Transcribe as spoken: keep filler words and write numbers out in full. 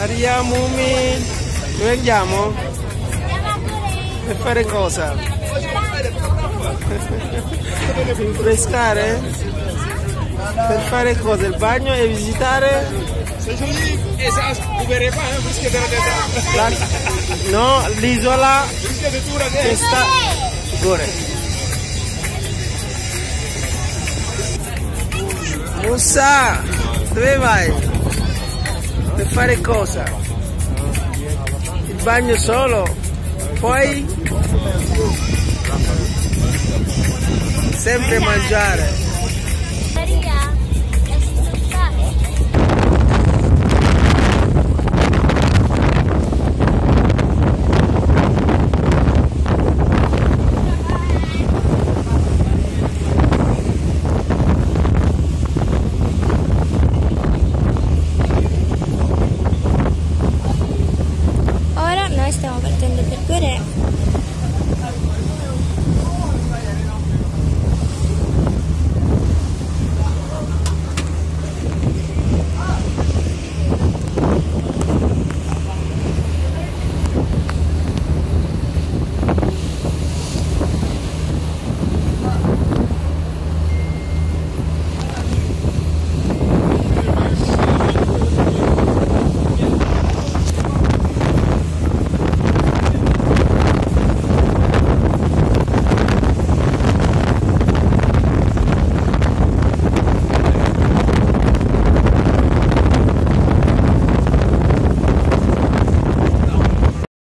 Maria, Mumi, dove andiamo? Per fare cosa? Rinfrescare? Per fare cosa? Il bagno e visitare? La, no, l'isola che sta... Gore. Musa, dove vai? Per fare cosa? Il bagno solo? Poi? Sempre mangiare. Maria.